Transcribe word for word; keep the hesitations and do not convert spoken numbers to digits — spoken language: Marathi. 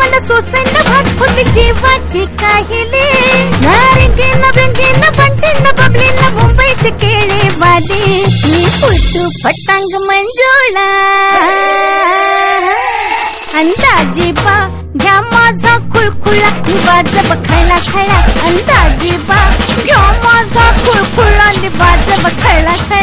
मला सोसन भात होती जीवाची काहिली रंगीन रंगीन बंटीन बबलीन मुंबईचे केळे वाली मी फुटू फटांग मंजुळा अंदाजी बा घ्या माझा खुळखुळा बाजब खळा खळा अंदाजी बा घ्या माझा खुळखुळा बाजब खळा खळा